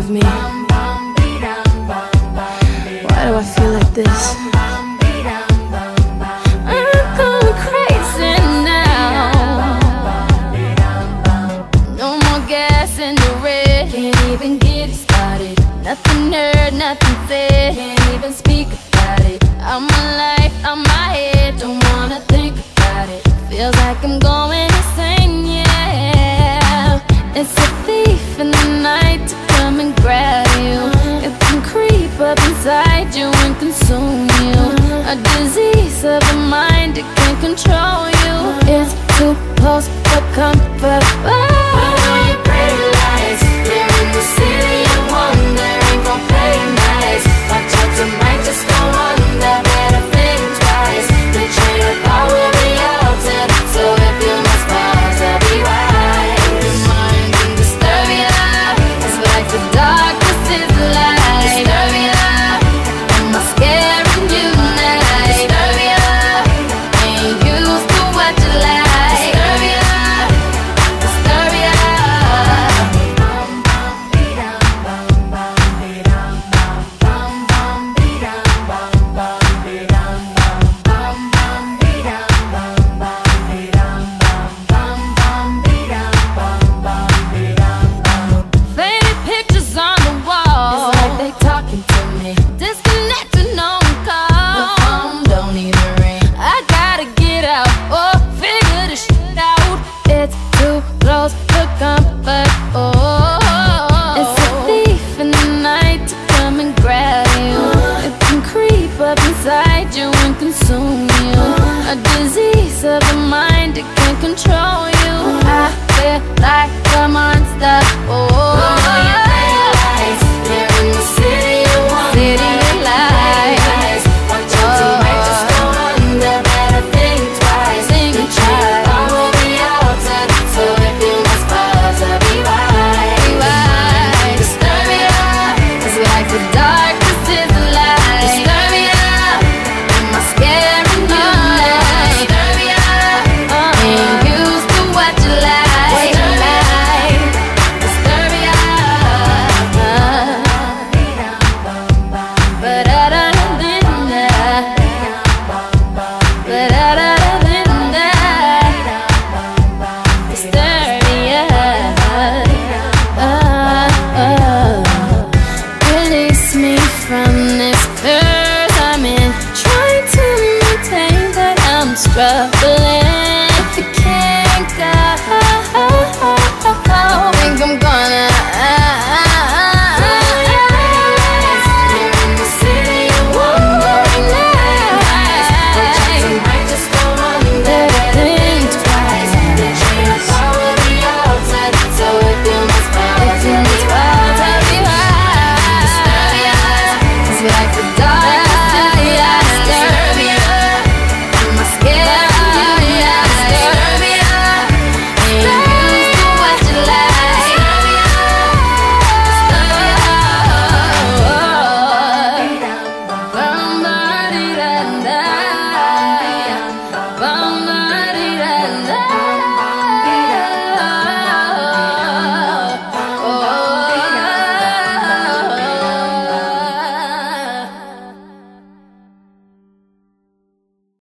of me? Why do I feel like this? I'm going crazy now. No more gas in the red. Can't even get it started. Nothing heard, nothing said. Can't even speak about it. I'm alive, I'm my head. Don't wanna think about it. Feels like I'm going insane, yeah. It's a thief in the night to come and grab you. It can creep up inside you and consume you. A disease of the mind, it can control you. It's too close for comfort. All your pretty lights, they're in the city of wonder. Ain't gon' play nice. Watch out, tonight just go under. Better think twice. The train of thought will be altered. So if you must pause, I'll be right. Your mind can disturb ya. It's like the darkness is light. Disturb ya. Am I scaring you now? Disturb ya. Ain't used to what you like. Disturb ya. Disturb ya. Faded pictures on the wall. It's like they talking to me. Disconnected, no call. The phone don't even ring. I gotta get out, oh, figure this shit out. It's too close for comfort, oh. It's a thief in the night to come and grab you. It can creep up inside you and consume you. A disease of the mind, it can control